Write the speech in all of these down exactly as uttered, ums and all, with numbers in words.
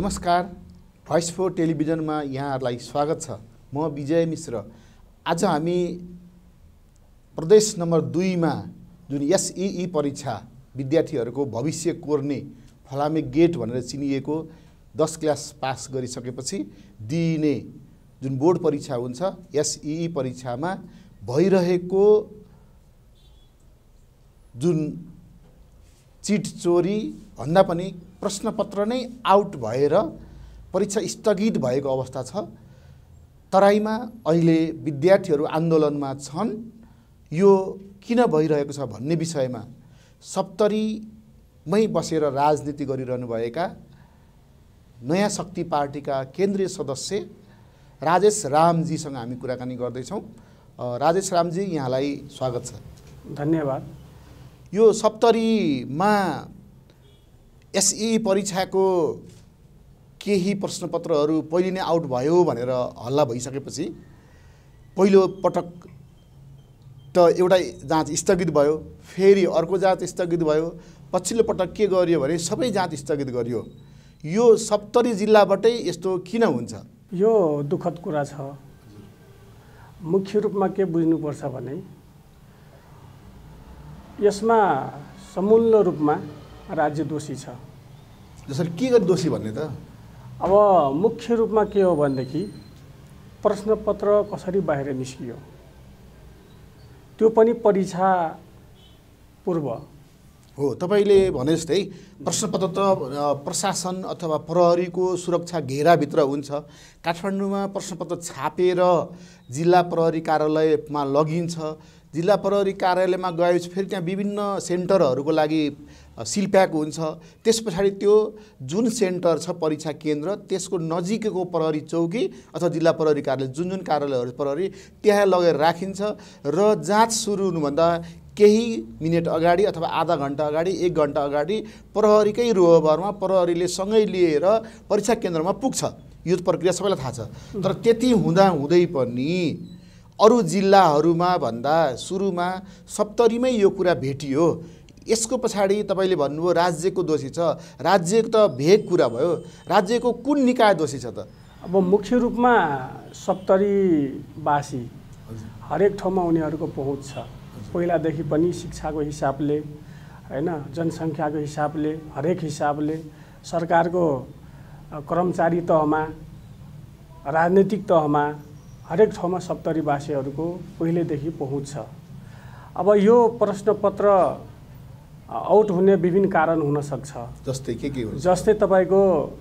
नमस्कार, voice four टेलिभिजनमा यहाँहरूलाई स्वागत छ। म विजय मिश्र। आज हामी प्रदेश नम्बर दुईमा जुन एसईई परीक्षा विद्यार्थीहरूको भविष्य कोर्ने फलामे गेट भनेर चिनिएको दस क्लास पास गरिसकेपछि दिइने जुन बोर्ड परीक्षा हुन्छ, एसईई परीक्षामा भइरहेको जुन चिट चोरी भन्दा पनि प्रश्नपत्र नै आउट भएर परीक्षा स्थगित भएको अवस्था छ। तराईमा अहिले विद्यार्थीहरू आन्दोलनमा छन्। यो किन भइरहेको छ भन्ने विषयमा सप्तरीमै बसेर राजनीति गरिरहनुभएका नयाँ शक्ति पार्टीका केन्द्रीय सदस्य राजेश रामजीसँग हामी कुराकानी गर्दैछौँ। राजेश रामजी, यहाँलाई स्वागत छ। धन्यवाद। यो सप्तरीमा एसईई परीक्षाको केही प्रश्नपत्रहरू पहिले नै आउट भयो भनेर हल्ला भइसकेपछि पहिलो पटक त एउटा जाँच स्थगित भयो, फेरि अर्को जाँच स्थगित भयो, पछिल्लो पटक के गरियो भने सबै जाँच स्थगित गरियो। यो सप्तरी जिल्लाबाटै यस्तो किन हुन्छ? यो दुःखद कुरा छ। मुख्य रूपमा के बुझ्नुपर्छ भने यसमा समूल रूपमा राज्य दोषी छ। जसरी के गरी दोषी भन्ने त? अब मुख्य रूपमा के हो भनेदेखि प्रश्नपत्र कसरी बाहिर निस्कियो, त्यो पनि परीक्षा पूर्व हो। तपाईँले भने जस्तै प्रश्नपत्र त प्रशासन अथवा प्रहरीको सुरक्षा घेराभित्र हुन्छ। काठमाडौँमा प्रश्नपत्र छापेर जिल्ला प्रहरी कार्यालयमा लगिन्छ। जिल्ला प्रहरी कार्यालयमा गएपछि फेरि त्यहाँ विभिन्न सेन्टरहरूको लागि सिल प्याक हुन्छ। त्यस पछाडि त्यो जुन सेन्टर छ परीक्षा केन्द्र, त्यसको नजिकैको प्रहरी चौकी अथवा जिल्ला प्रहरी कार्यालय, जुन जुन कार्यालयहरू प्रहरी त्यहाँ लगेर राखिन्छ र जाँच सुरु हुनुभन्दा केही मिनट अगाडि अथवा आधा घन्टा अगाडि, एक घन्टा अगाडि प्रहरीकै रोहबरमा प्रहरीले सँगै लिएर परीक्षा केन्द्रमा पुग्छ। यो प्रक्रिया सबैलाई थाहा छ। तर त्यति हुँदा हुँदै पनि अरू जिल्लाहरूमा भन्दा सुरुमा सप्तरीमै यो कुरा भेटियो। यसको पछाडि तपाईँले भन्नुभयो राज्यको दोषी छ। राज्यको त भेग कुरा भयो, राज्यको कुन निकाय दोषी छ त? अब मुख्य रूपमा सप्तरीवासी हरेक ठाउँमा उनीहरूको पहुँच छ। पहिलादेखि पनि शिक्षाको हिसाबले, हैन, जनसङ्ख्याको हिसाबले, हरेक हिसाबले सरकारको कर्मचारी तहमा, राजनीतिक तहमा हरेक ठाउँमा सप्तरीवासीहरूको पहिलेदेखि पहुँच छ। अब यो प्रश्नपत्र आउट हुने विभिन्न कारण हुन सक्छ। जस्तै के के हुन्छ? जस्तै तपाईँको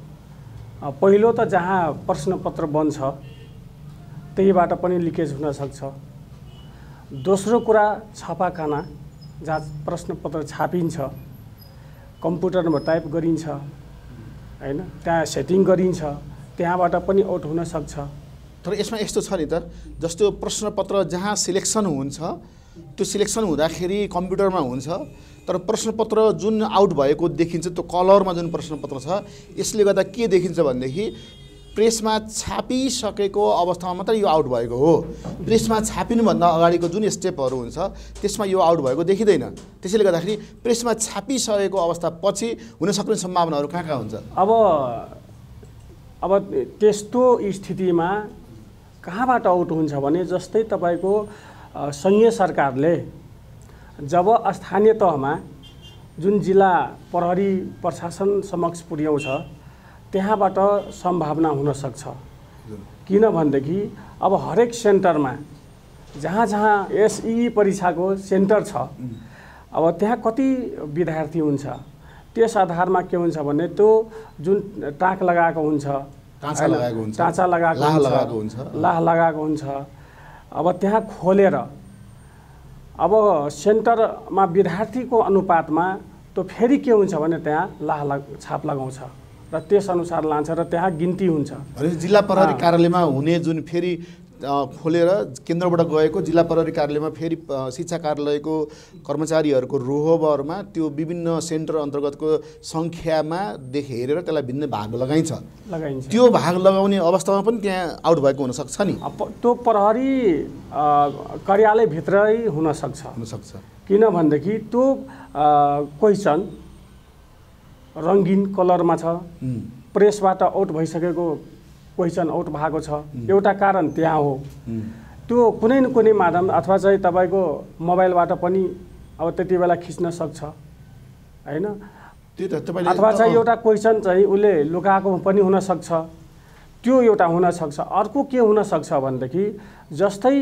पहिलो त जहाँ प्रश्नपत्र बन्छ त्यहीबाट पनि लिकेज हुन सक्छ। दोस्रो कुरा छापाखाना, जहाँ प्रश्नपत्र छापिन्छ, कम्प्युटरमा टाइप गरिन्छ, हैन, त्यहाँ सेटिङ गरिन्छ, त्यहाँबाट पनि आउट हुन सक्छ। तर यसमा यस्तो छ नि त, जस्तो प्रश्नपत्र जहाँ सिलेक्सन हुन्छ त्यो सिलेक्सन हुँदाखेरि कम्प्युटरमा हुन्छ, तर प्रश्नपत्र जुन आउट भएको देखिन्छ त्यो कलरमा जुन प्रश्नपत्र छ, यसले गर्दा के देखिन्छ भनेदेखि प्रेसमा छापिसकेको अवस्थामा मात्रै यो आउट भएको हो। प्रेसमा छापिनुभन्दा अगाडिको जुन स्टेपहरू हुन्छ त्यसमा यो आउट भएको देखिँदैन। त्यसैले गर्दाखेरि प्रेसमा छापिसकेको अवस्था पछि हुन सक्ने सम्भावनाहरू कहाँ कहाँ हुन्छ? अब अब त्यस्तो स्थितिमा कहाँबाट आउट हुन्छ भने जस्तै तपाईँको सङ्घीय सरकारले जब स्थानीय तहमा जुन जिल्ला प्रहरी प्रशासन समक्ष पुर्याउँछ त्यहाँबाट सम्भावना हुन सक्छ। किन भनेदेखि अब हरेक सेन्टरमा जहाँ जहाँ एसईई परीक्षाको सेन्टर छ, अब त्यहाँ कति विद्यार्थी हुन्छ, त्यस आधारमा के हुन्छ भने त्यो जुन टाँक लगाएको हुन्छ, टाँचा लगाएको हुन्छ, टाँचा लगाएको लाह लगाएको हुन्छ, लाह लगाएको हुन्छ, अब त्यहाँ खोलेर अब सेन्टरमा विद्यार्थीको अनुपातमा त्यो फेरि के हुन्छ भने त्यहाँ लाह लग छाप लगाउँछ र त्यस अनुसार लान्छ र त्यहाँ गिन्ती हुन्छ। भनेपछि जिल्ला प्रहरी कार्यालयमा हुने जुन फेरि खोलेर केन्द्रबाट गएको जिल्ला प्रहरी कार्यालयमा फेरि शिक्षा कार्यालयको कर्मचारीहरूको रोहबरमा त्यो विभिन्न सेन्टर अन्तर्गतको सङ्ख्यामा देखि हेरेर त्यसलाई भिन्न भाग लगाइन्छ लगाइन्छ त्यो भाग लगाउने अवस्थामा पनि त्यहाँ आउट भएको हुनसक्छ नि। त्यो प्रहरी कार्यालयभित्रै हुनसक्छ हुनसक्छ किनभनेदेखि त्यो क्वेसन रङ्गीन कलरमा छ, प्रेसबाट आउट भइसकेको क्वेसन आउट भएको छ, एउटा कारण त्यहाँ हो। त्यो कुनै न कुनै माध्यम अथवा चाहिँ तपाईँको मोबाइलबाट पनि अब त्यति बेला खिच्न सक्छ होइन, अथवा चाहिँ एउटा क्वेसन चाहिँ उसले लुकाएको पनि हुनसक्छ, त्यो एउटा हुनसक्छ। अर्को के हुनसक्छ भनेदेखि जस्तै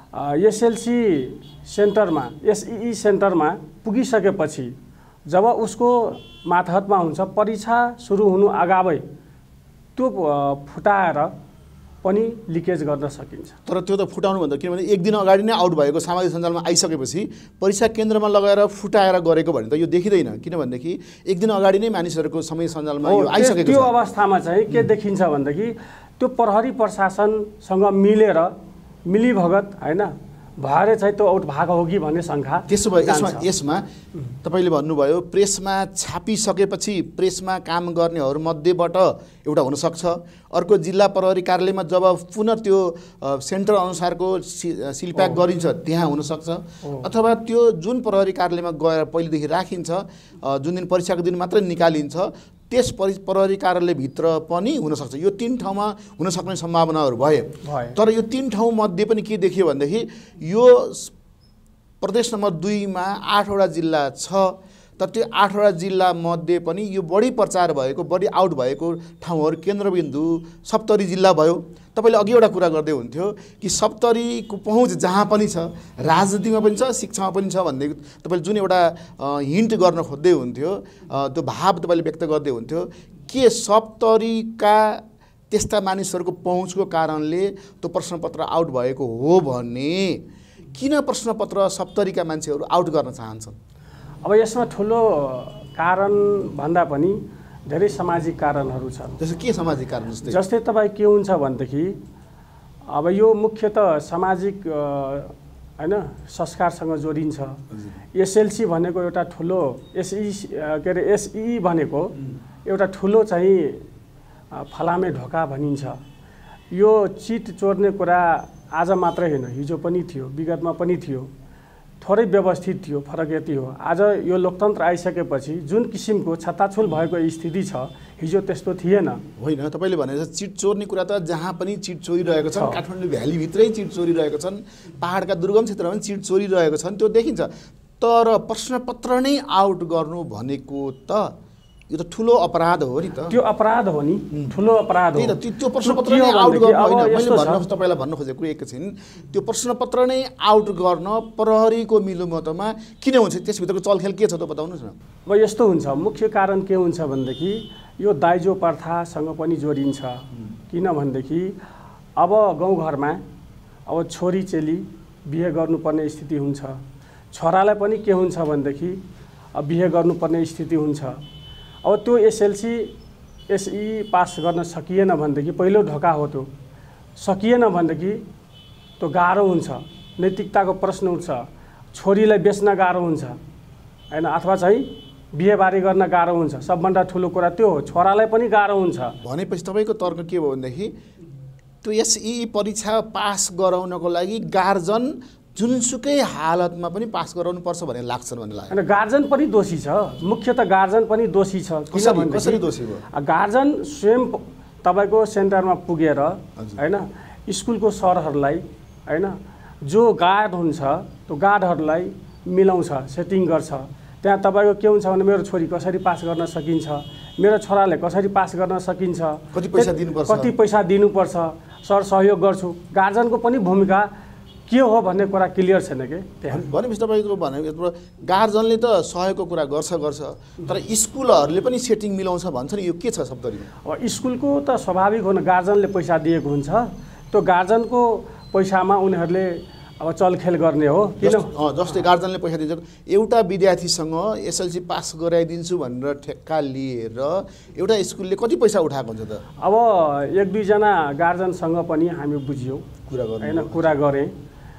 एसएलसी सेन्टरमा एसई सेन्टरमा पुगिसकेपछि जब उसको मातहतमा हुन्छ परीक्षा सुरु हुनु अगावै त्यो फुटाएर पनि लिकेज गर्न सकिन्छ। तर त्यो त फुटाउनु भन्दा किनभने एक दिन अगाडि नै आउट भएको सामाजिक सञ्जालमा आइसकेपछि परीक्षा केन्द्रमा लगाएर फुटाएर गरेको भने त यो देखिँदैन, किनभनेदेखि एक दिन अगाडि नै मानिसहरूको समय सञ्जालमा यो आइसकेको छ। त्यो अवस्थामा चाहिँ के देखिन्छ भनेदेखि त्यो प्रहरी प्रशासनसँग मिलेर मिलीभगत होइन भएर चाहिँ त्यो आउट भएको हो कि भन्ने शङ्का। त्यसो भए यसमा यसमा तपाईँले भन्नुभयो प्रेसमा छापिसकेपछि प्रेसमा काम गर्नेहरूमध्येबाट एउटा हुनसक्छ, अर्को जिल्ला प्रहरी कार्यालयमा जब पुनः त्यो सेन्टर अनुसारको सि सिलप्याक गरिन्छ त्यहाँ हुनसक्छ, अथवा त्यो जुन प्रहरी कार्यालयमा गएर पहिलेदेखि राखिन्छ जुन दिन परीक्षाको दिन मात्रै निकालिन्छ त्यस परि प्रहरी कार्यालयभित्र पनि हुनसक्छ। यो तीन ठाउँमा हुन सक्ने सम्भावनाहरू भए। तर यो तीन ठाउँमध्ये पनि के देखियो भनेदेखि यो प्रदेश नम्बर दुईमा आठवटा जिल्ला छ, तर त्यो आठवटा जिल्ला मध्ये पनि यो बढी प्रचार भएको बढी आउट भएको ठाउँहरू केन्द्रबिन्दु सप्तरी जिल्ला भयो। तपाईँले अघि एउटा कुरा गर्दै हुन्थ्यो कि सप्तरीको पहुँच जहाँ पनि छ, राजनीतिमा पनि छ, शिक्षामा पनि छ भन्ने तपाईँले जुन एउटा हिन्ट गर्न खोज्दै हुन्थ्यो, त्यो भाव तपाईँले व्यक्त गर्दै हुन्थ्यो। के सप्तरीका त्यस्ता मानिसहरूको पहुँचको कारणले त्यो प्रश्नपत्र आउट भएको हो भने किन प्रश्नपत्र सप्तरीका मान्छेहरू आउट गर्न चाहन्छन्? अब यसमा ठुलो कारण भन्दा पनि धेरै सामाजिक कारणहरू छन्। जस्तो के सामाजिक कारण? जस्तै जस्तै तपाईँ के हुन्छ भनेदेखि अब यो मुख्यतः सामाजिक होइन संस्कारसँग जोडिन्छ। एसएलसी भनेको एउटा ठुलो एसई के अरे एसई भनेको एउटा ठुलो चाहिँ फलामे ढोका भनिन्छ। यो चिट चोर्ने कुरा आज मात्रै होइन, हिजो पनि थियो, विगतमा पनि थियो, थोरै व्यवस्थित थियो। फरक यति हो आज यो लोकतन्त्र आइसकेपछि जुन किसिमको छत्ताछुल भएको स्थिति छ हिजो त्यस्तो थिएन। होइन, तपाईँले भने चिट चोर्ने कुरा त जहाँ पनि चिट चोरिरहेको छ, काठमाडौँ भ्यालीभित्रै चिट चोरिरहेको छन्, पहाडका दुर्गम क्षेत्रमा पनि चिट चोरिरहेको छन्, त्यो देखिन्छ। तर प्रश्नपत्र नै आउट गर्नु भनेको त यो त ठुलो अपराध हो नि त। त्यो अपराध हो नि, ठुलो अपराध हो। त्यो प्रश्नपत्र नै आउट गर्नु होइन, मैले भन्न तपाईँलाई भन्न खोजेको एकैछिन त्यो प्रश्नपत्र नै आउट गर्न प्रहरीको मिलोमतमा किन हुन्छ? त्यसभित्रको चलखेल के छ त बताउनुहोस् न। अब यस्तो हुन्छ, मुख्य कारण के हुन्छ भनेदेखि यो दाइजो प्रथासँग पनि जोडिन्छ। किनभनेदेखि अब गाउँघरमा अब छोरी चेली बिहे गर्नुपर्ने स्थिति हुन्छ, छोरालाई पनि के हुन्छ भनेदेखि अब बिहे गर्नुपर्ने स्थिति हुन्छ। अब त्यो एसएलसी एसई पास गर्न सकिएन भनेदेखि पहिलो ढोका हो, त्यो सकिएन भनेदेखि त्यो गाह्रो हुन्छ, नैतिकताको प्रश्न उठ्छ, छोरीलाई बेच्न गाह्रो हुन्छ होइन, अथवा चाहिँ बिहेबारी गर्न गाह्रो हुन्छ। सबभन्दा ठुलो कुरा त्यो हो, छोरालाई पनि गाह्रो हुन्छ। भनेपछि तपाईँको तर्क के भयो भनेदेखि त्यो एसई परीक्षा पास गराउनको लागि गार्जन जुनसुकै हालतमा पनि पास गराउनुपर्छ भन्ने लाग्छ भन्ने लाग्छ। होइन, गार्जन पनि दोषी छ, मुख्यतः गार्जन पनि दोषी छ। कसरी दोषी भयो? गार्जन स्वयं तपाईँको सेन्टरमा पुगेर होइन स्कुलको सरहरूलाई होइन जो गार्ड हुन्छ त्यो गार्डहरूलाई मिलाउँछ, सेटिङ गर्छ। त्यहाँ तपाईँको के हुन्छ भने मेरो छोरी कसरी पास गर्न सकिन्छ, मेरो छोराले कसरी पास गर्न सकिन्छ, कति पैसा दिनुपर्छ, कति पैसा दिनुपर्छ, सर सहयोग गर्छु। गार्जनको पनि भूमिका के हो भन्ने कुरा क्लियर छैन के त्यहाँ। भनेपछि तपाईँको भने गार्जनले त सहयोगको कुरा गर्छ गर्छ तर स्कुलहरूले पनि सेटिङ मिलाउँछ भन्छ नि, यो के छ सप्तरीमा? अब स्कुलको त स्वाभाविक हो न, गार्जनले पैसा दिएको हुन्छ, त्यो गार्जनको पैसामा उनीहरूले अब चलखेल गर्ने हो। किन जस्तै गार्जनले पैसा दिन्छ, एउटा विद्यार्थीसँग एसएलसी पास गराइदिन्छु भनेर ठेक्का लिएर एउटा स्कुलले कति पैसा उठाएको हुन्छ त? अब एक दुईजना गार्जनसँग पनि हामी बुझ्यौँ, कुरा गर्ने होइन कुरा गरेँ।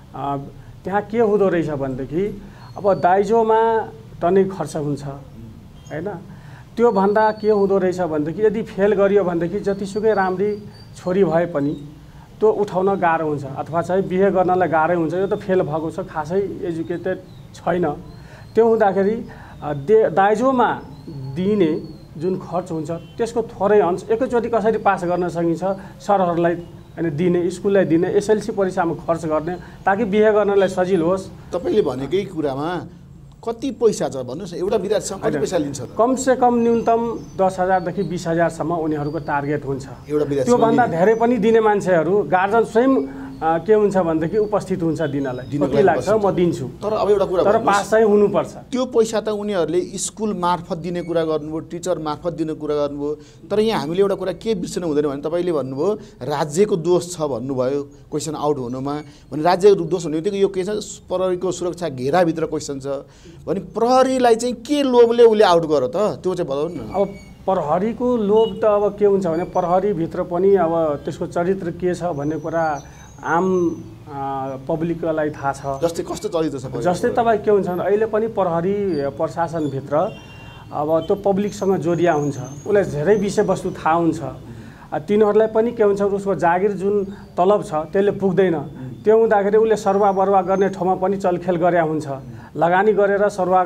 त्यहाँ के हुँदो रहेछ भनेदेखि अब दाइजोमा टनै खर्च हुन्छ होइन, त्योभन्दा के हुँदो रहेछ भनेदेखि यदि फेल गरियो भनेदेखि जतिसुकै राम्री छोरी भए पनि त्यो उठाउन गाह्रो हुन्छ, अथवा चाहिँ बिहे गर्नलाई गाह्रै हुन्छ। यो त फेल भएको छ, खासै एजुकेटेड छैन। त्यो हुँदाखेरि दे दाइजोमा दिने जुन खर्च हुन्छ त्यसको थोरै अंश एकैचोटि कसरी पास गर्न सकिन्छ सरहरूलाई अनि दिने, स्कुललाई दिने, एसएलसी परीक्षामा खर्च गर्ने ताकि बिहे गर्नलाई सजिलो होस्। तपाईँले भनेकै कुरामा कति पैसा छ भन्नुहोस्, एउटा विद्यार्थीसँग कति पैसा लिन्छ? कमसे कम न्यूनतम दस हजारदेखि बिस हजारसम्म उनीहरूको टार्गेट हुन्छ। एउटा विद्यार्थी त्योभन्दा धेरै पनि दिने मान्छेहरू गार्जन स्वयं के हुन्छ भनेदेखि उपस्थित हुन्छ दिनलाई, कति लाग्छ म दिन्छु, तर अब एउटा कुरा तर पास चाहिँ हुनुपर्छ। त्यो पैसा त उनीहरूले स्कुल मार्फत दिने कुरा गर्नुभयो, टिचर मार्फत दिने कुरा गर्नुभयो, तर यहाँ हामीले एउटा कुरा के बिर्सनु हुँदैन भने तपाईँले भन्नुभयो राज्यको दोष छ भन्नुभयो क्वेसन आउट हुनुमा। भने राज्यको दोष हुने बित्तिकै यो के छ, प्रहरीको सुरक्षा घेराभित्र क्वेसन छ भने प्रहरीलाई चाहिँ के लोभले उसले आउट गर त, त्यो चाहिँ बताउनु न। अब प्रहरीको लोभ त अब के हुन्छ भने प्रहरीभित्र पनि अब त्यसको चरित्र के छ भन्ने कुरा आम पब्लिकलाई थाहा छ। जस्तै कस्तो चरित्र छ? जस्तै तपाईँ के हुन्छ भने अहिले पनि प्रहरी प्रशासनभित्र अब त्यो पब्लिकसँग जोडिया हुन्छ, उसलाई धेरै विषयवस्तु थाहा हुन्छ। तिनीहरूलाई पनि के हुन्छ, उसको जागिर जुन तलब छ त्यसले पुग्दैन। त्यो हुँदाखेरि उसले सरुवा बरुवा गर्ने ठाउँमा पनि चलखेल गरे हुन्छ, लगानी गरेर सरुवा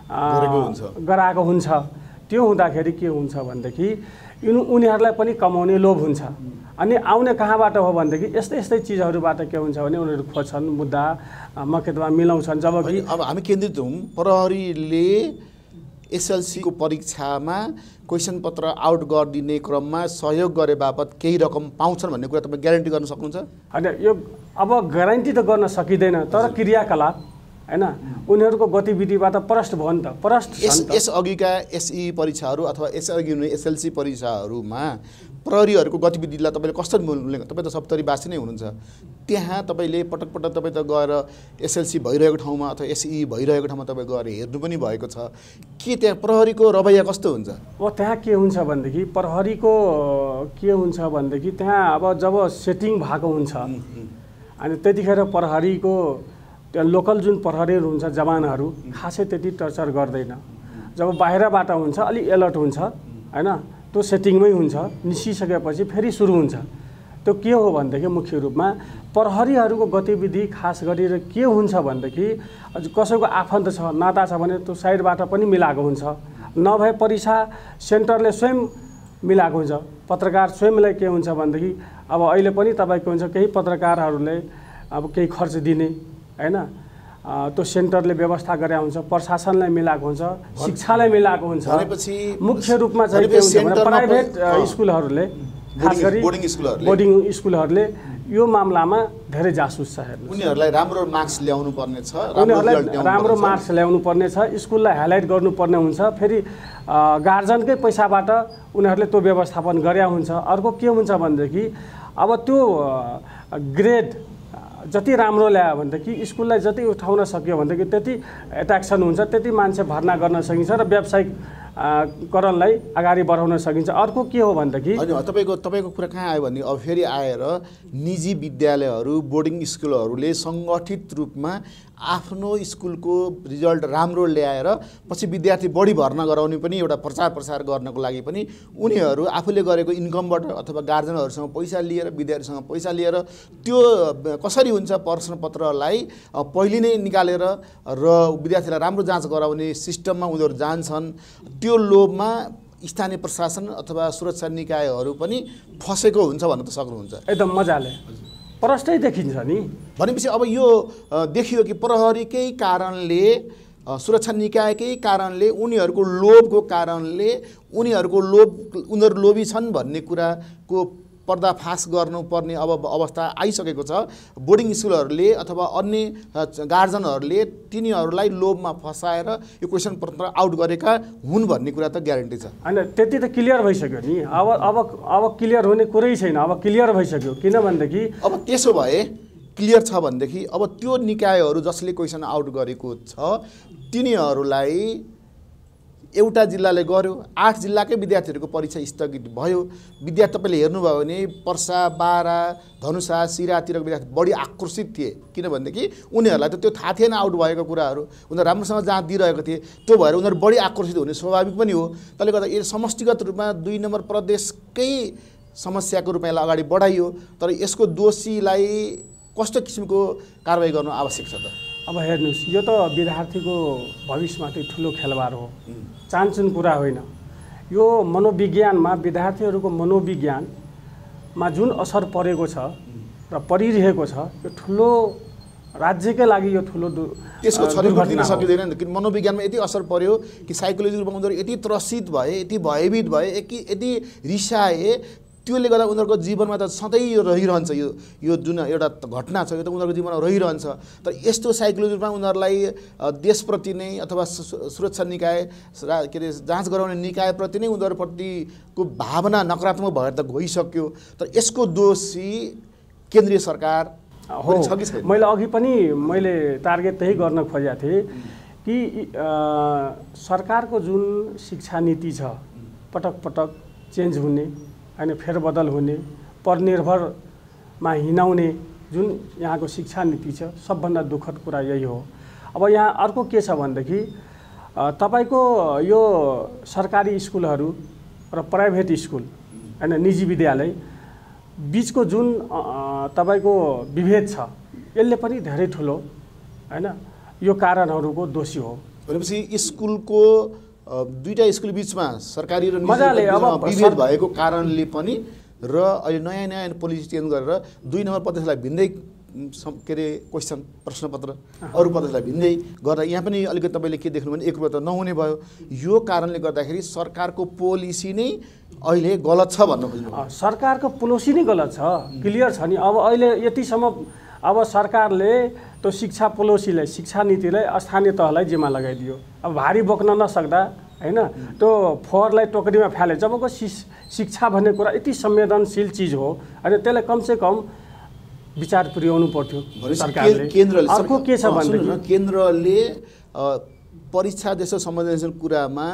गराएको हुन्छ। त्यो हुँदाखेरि के हुन्छ भनेदेखि उनीहरूलाई पनि कमाउने लोभ हुन्छ। अनि आउने कहाँबाट हो भनेदेखि यस्तै यस्तै चिजहरूबाट के हुन्छ भने उनीहरू खोज्छन्, मुद्दा मकदमा मिलाउँछन्। जबकि अब हामी केन्द्रित हौँ प्रहरीले एसएलसीको परीक्षामा क्वेसन पत्र आउट गरिदिने क्रममा सहयोग गरे बापत केही रकम पाउँछन् भन्ने कुरा तपाईँ ग्यारेन्टी गर्न सक्नुहुन्छ? होइन, यो अब ग्यारेन्टी त गर्न सकिँदैन, तर क्रियाकलाप हैन उनीहरूको गतिविधिबाट प्रष्ट भयो नि त। प्रष्ट यस अघिका एसई परीक्षाहरू अथवा यसअघि हुने एसएलसी परीक्षाहरूमा प्रहरीहरूको गतिविधिलाई तपाईँले कस्तो मूल्य, तपाईँ त सप्तरीवासी नै हुनुहुन्छ, त्यहाँ तपाईँले पटक पटक तपाईँ त गएर एसएलसी भइरहेको ठाउँमा अथवा एसई भइरहेको ठाउँमा तपाईँ गएर हेर्नु पनि भएको छ, के त्यहाँ प्रहरीको रवैया कस्तो हुन्छ? अब त्यहाँ के हुन्छ भनेदेखि प्रहरीको के हुन्छ भनेदेखि त्यहाँ अब जब सेटिङ भएको हुन्छ अनि त्यतिखेर प्रहरीको त्यहाँ लोकल जुन प्रहरीहरू हुन्छ जवानहरू खासै त्यति टर्चर गर्दैन। जब बाहिरबाट हुन्छ अलिक एलर्ट हुन्छ हैन, त्यो सेटिङमै हुन्छ, निस्किसकेपछि फेरि सुरु हुन्छ। त्यो के हो भनेदेखि मुख्य रूपमा प्रहरीहरूको गतिविधि खास गरेर के हुन्छ भनेदेखि कसैको आफन्त छ नाता छ भने त्यो साइडबाट पनि मिलाएको हुन्छ, नभए परीक्षा सेन्टरले स्वयं मिलाएको हुन्छ। पत्रकार स्वयंलाई के हुन्छ भनेदेखि अब अहिले पनि तपाईँको हुन्छ केही पत्रकारहरूले अब केही खर्च दिने हैन, त्यो सेन्टरले व्यवस्था गरे हुन्छ, प्रशासनलाई मिलाएको हुन्छ, शिक्षालाई मिलाएको हुन्छ। मुख्य रूपमा चाहिँ के हुन्छ भने प्राइभेट स्कुलहरूले खास गरी बोर्डिङ स्कुलहरूले यो मामलामा धेरै जासुस छ। हेर्नु, उनीहरूलाई राम्रो मार्क्स ल्याउनु पर्ने छ, उनीहरूलाई राम्रो मार्क्स ल्याउनु पर्ने छ, स्कुललाई हाइलाइट गर्नुपर्ने हुन्छ, फेरि गार्जनकै पैसाबाट उनीहरूले त्यो व्यवस्थापन गरे हुन्छ। अर्को के हुन्छ भनेदेखि अब त्यो ग्रेड जति राम्रो ल्यायो भनेदेखि स्कुललाई जति उठाउन सक्यो भनेदेखि त्यति एट्र्याक्सन हुन्छ, त्यति मान्छे भर्ना गर्न सकिन्छ र व्यावसायिक करणलाई अगाडि बढाउन सकिन्छ। अर्को के हो भनेदेखि तपाईँको तपाईँको कुरा कहाँ आयो भने अब फेरि आएर निजी विद्यालयहरू बोर्डिङ स्कुलहरूले सङ्गठित रूपमा आफ्नो स्कुलको रिजल्ट राम्रो ल्याएर पछि विद्यार्थी बढी भर्ना गराउने पनि एउटा प्रचार प्रसार गर्नको लागि पनि उनीहरू आफूले गरेको इन्कमबाट अथवा गार्जनहरूसँग पैसा लिएर विद्यार्थीसँग पैसा लिएर त्यो कसरी हुन्छ प्रश्नपत्रलाई पहिले नै निकालेर र विद्यार्थीलाई राम्रो जाँच गराउने सिस्टममा उनीहरू जान्छन्। त्यो लोभमा स्थानीय प्रशासन अथवा सुरक्षा निकायहरू पनि फसेको हुन्छ भन्न त सक्नुहुन्छ? एकदम मजाले प्रष्टै देखिन्छ नि। भनेपछि अब यो देखियो कि प्रहरीकै कारणले सुरक्षा निकायकै कारणले उनीहरूको लोभको कारणले उनीहरूको लोभ उनीहरू लोभी छन् भन्ने कुराको पर्दाफास गर्नुपर्ने अब अवस्था आइसकेको छ। बोर्डिङ स्कुलहरूले अथवा अन्य गार्जनहरूले तिनीहरूलाई लोभमा फसाएर यो क्वेसन पत्र आउट गरेका हुन् भन्ने कुरा त ग्यारेन्टी छ। होइन, त्यति त क्लियर भइसक्यो नि। अब अब अब क्लियर हुने कुरै छैन, अब क्लियर भइसक्यो। किनभनेदेखि अब त्यसो भए क्लियर छ भनेदेखि अब त्यो निकायहरू जसले क्वेसन आउट गरेको छ तिनीहरूलाई एउटा जिल्लाले गर्यो, आठ जिल्लाकै विद्यार्थीहरूको परीक्षा स्थगित भयो। विद्यार्थी तपाईँले हेर्नुभयो भने पर्सा, बारा, धनुषा, सिरातिरको विद्यार्थी बढी आक्रोशित थिए। किनभनेदेखि उनीहरूलाई त त्यो थाहा थिएन आउट भएको कुराहरू, उनीहरू राम्रोसँग जाँच दिइरहेको थिए। त्यो भएर उनीहरू बढी आक्रोशित हुने स्वाभाविक पनि हो। त्यसले गर्दा यो समष्टिगत रूपमा दुई नम्बर प्रदेशकै समस्याको रूपमा यसलाई अगाडि बढाइयो। तर यसको दोषीलाई कस्तो किसिमको कारबाही गर्नु आवश्यक छ त? अब हेर्नुहोस्, यो त विद्यार्थीको भविष्यमाथि ठुलो खेलबाड हो, चान्चुन कुरा होइन। यो मनोविज्ञानमा विद्यार्थीहरूको मनोविज्ञानमा जुन असर परेको छ र परिरहेको छ यो ठुलो राज्यकै लागि यो ठुलो त्यसको छरिको दिन सकिँदैन नि, किन मनोविज्ञानमा यति असर पर्यो कि साइकोलोजिकल रूपमा उनीहरू यति त्रसित भए, यति भयभीत भए, यति रिसाए, त्यसले गर्दा उनीहरूको जीवनमा त सधैँ यो रहिरहन्छ। यो यो जुन एउटा घटना छ यो त उनीहरूको जीवनमा रहिरहन्छ। तर यस्तो साइकोलोजिकल रूपमा उनीहरूलाई देशप्रति नै अथवा सुरक्षा निकाय के अरे जाँच गराउने निकायप्रति नै उनीहरूप्रतिको भावना नकारात्मक भएर त गइसक्यो। तर यसको दोषी केन्द्रीय सरकार हो। मैले अघि पनि मैले टार्गेट त्यही गर्न खोजेको थिएँ कि सरकारको जुन शिक्षा नीति छ पटक पटक चेन्ज हुने होइन, फेरबदल हुने, परनिर्भरमा हिँडाउने जुन यहाँको शिक्षा नीति छ सबभन्दा दुःखद कुरा यही हो। अब यहाँ अर्को के छ भनेदेखि तपाईँको यो सरकारी स्कुलहरू र प्राइभेट स्कुल होइन, निजी विद्यालय बिचको जुन तपाईँको विभेद छ यसले पनि धेरै ठुलो होइन यो कारणहरूको दोषी हो। भनेपछि स्कुलको दुईटा स्कुल बिचमा सरकारी र निजी विभेद भएको कारणले पनि र अहिले नयाँ नयाँ पोलिसी चेन्ज गरेर दुई नम्बर प्रदेशलाई भिन्दै के अरे क्वेसन प्रश्नपत्र अरू प्रदेशलाई भिन्दै गर्दा यहाँ पनि अलिकति तपाईँले के देख्नु भने एकरूपता नहुने भयो। यो कारणले गर्दाखेरि सरकारको पोलिसी नै अहिले गलत छ भन्न खोज्नु। सरकारको पोलिसी नै गलत छ, क्लियर छ नि। अब अहिले यतिसम्म अब सरकारले त्यो शिक्षा पोलिसीलाई शिक्षा नीतिलाई स्थानीय तहलाई जिम्मा लगाइदियो। अब भारी बोक्न नसक्दा होइन त्यो फोहोरलाई टोकरीमा फाले। जबको शिक्षा भन्ने कुरा यति संवेदनशील चिज हो अनि त्यसलाई कमसेकम विचार पुर्याउनु पर्थ्यो सरकारले। केन्द्रले अर्को के छ भनेदेखि केन्द्रले परीक्षा जस्तो संवेदनशील कुरामा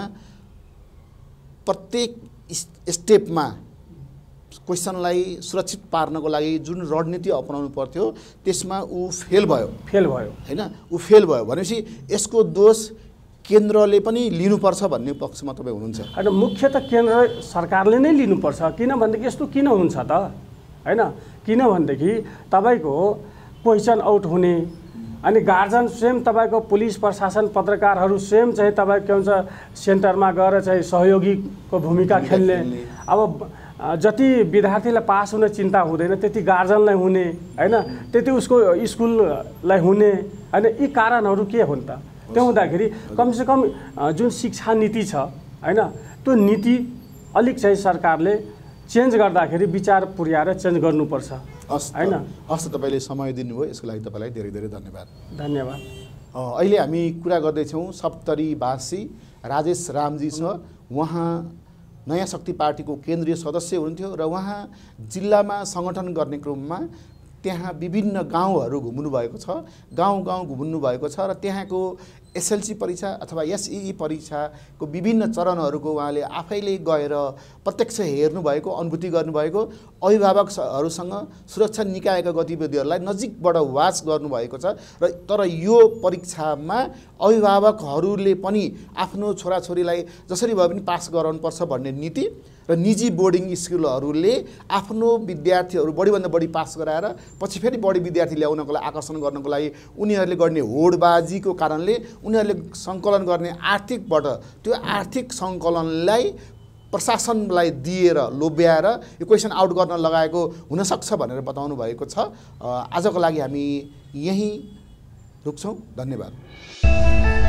प्रत्येक स्टेपमा क्वेसनलाई सुरक्षित पार्नको लागि जुन रणनीति अपनाउनु पर्थ्यो त्यसमा ऊ फेल भयो फेल भयो होइन ऊ फेल भयो भनेपछि यसको दोष केन्द्रले पनि लिनुपर्छ भन्ने पक्षमा तपाईँ हुनुहुन्छ? होइन, मुख्य त केन्द्र सरकारले नै लिनुपर्छ। किनभनेदेखि यस्तो किन हुन्छ त होइन, किनभनेदेखि तपाईँको क्वेसन आउट हुने अनि गार्जन स्वयं तपाईँको पुलिस प्रशासन पत्रकारहरू स्वयं चाहिँ तपाईँ के भन्छ सेन्टरमा गएर चाहिँ सहयोगीको भूमिका खेल्ने। अब जति विद्यार्थीलाई पास हुने चिन्ता हुँदैन त्यति गार्जनलाई हुने होइन, त्यति उसको स्कुललाई हुने होइन। यी कारणहरू के हुन् त? त्यो हुँदाखेरि कमसेकम जुन शिक्षा नीति छ होइन त्यो नीति अलिक चाहिँ सरकारले चेन्ज गर्दाखेरि विचार पुर्याएर चेन्ज गर्नुपर्छ होइन। हस्, तपाईँले समय दिनुभयो यसको लागि तपाईँलाई धेरै धेरै धन्यवाद। धन्यवाद। अहिले हामी कुरा गर्दैछौँ सप्तरीवासी राजेश रामजीसँग। उहाँ नयाँ शक्ति पार्टीको केन्द्रीय सदस्य हुनुहुन्थ्यो र उहाँ जिल्लामा सङ्गठन गर्ने क्रममा त्यहाँ विभिन्न गाउँहरू घुम्नुभएको छ, गाउँ गाउँ घुम्नुभएको छ र त्यहाँको एसएलसी परीक्षा अथवा एसई परीक्षाको विभिन्न चरणहरूको उहाँले आफैले गएर प्रत्यक्ष हेर्नुभएको, अनुभूति गर्नुभएको, अभिभावकहरूसँग सुरक्षा निकायका गतिविधिहरूलाई नजिकबाट वाच गर्नुभएको छ। र तर यो परीक्षामा अभिभावकहरूले पनि आफ्नो छोराछोरीलाई जसरी भए पनि पास गराउनुपर्छ भन्ने नीति र निजी बोर्डिङ स्कुलहरूले आफ्नो विद्यार्थीहरू बढीभन्दा बढी पास गराएर पछि फेरि बढी विद्यार्थी ल्याउनको लागि आकर्षण गर्नको लागि उनीहरूले गर्ने होडबाजीको कारणले उनीहरूले सङ्कलन गर्ने आर्थिकबाट त्यो आर्थिक सङ्कलनलाई प्रशासनलाई दिएर लोभ्याएर यो क्वेसन आउट गर्न लगाएको हुनसक्छ भनेर बताउनु भएको छ। आजको लागि हामी यहीँ रुक्छौँ। धन्यवाद।